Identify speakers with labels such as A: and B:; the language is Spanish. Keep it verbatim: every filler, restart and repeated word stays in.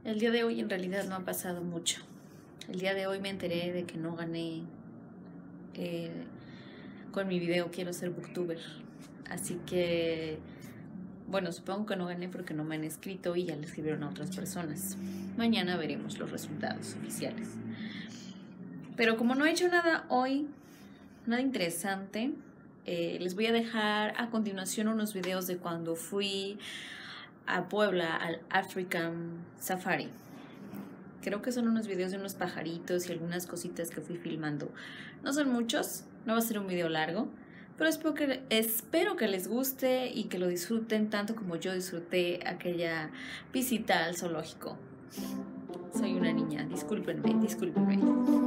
A: El día de hoy en realidad no ha pasado mucho. El día de hoy me enteré de que no gané eh, con mi video Quiero ser booktuber. Así que, bueno, supongo que no gané porque no me han escrito y ya le escribieron a otras personas. Mañana veremos los resultados oficiales. Pero como no he hecho nada hoy, nada interesante, eh, les voy a dejar a continuación unos videos de cuando fui a Puebla al African Safari. Creo que son unos videos de unos pajaritos y algunas cositas que fui filmando. No son muchos, no va a ser un video largo, pero espero que, espero que les guste y que lo disfruten tanto como yo disfruté aquella visita al zoológico. Soy una niña, discúlpenme, discúlpenme.